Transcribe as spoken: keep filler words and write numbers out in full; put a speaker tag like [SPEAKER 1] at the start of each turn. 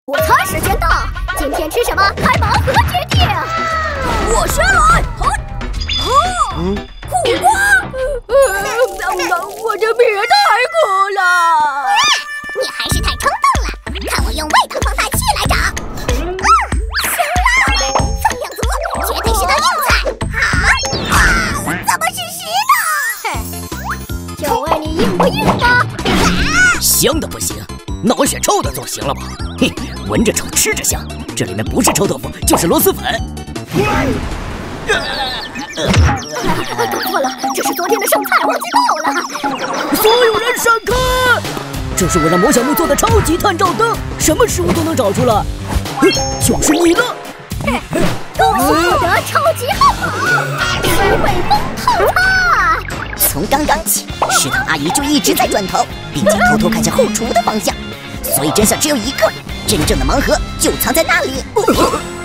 [SPEAKER 1] 午餐时间到，今天吃什么？开盲盒决定。我先来。好，好，嗯，苦瓜。呃，我这皮太苦了。
[SPEAKER 2] 你还是太冲动了，看我用味道放大器来找。嗯，行了，分量足，绝对是道硬菜。好，啊，怎么是石头？
[SPEAKER 1] 嘿，就问你硬不硬吧。
[SPEAKER 3] 香的不行。那我选臭的总行了吧？嘿，闻着臭，吃着香，这里面不是臭豆腐，就是螺蛳粉。
[SPEAKER 1] 搞错了，这是昨天的剩菜，忘记倒了。
[SPEAKER 3] 所有人闪开！这是我让魔小木做的超级探照灯，什么食物都能找出来。就是你了！
[SPEAKER 1] 恭喜获得超级号码，水尾风套餐。
[SPEAKER 2] 从刚刚起，食堂阿姨就一直在转头，并且偷偷看向后厨的方向。所以真相只有一个，真正的盲盒就藏在那里。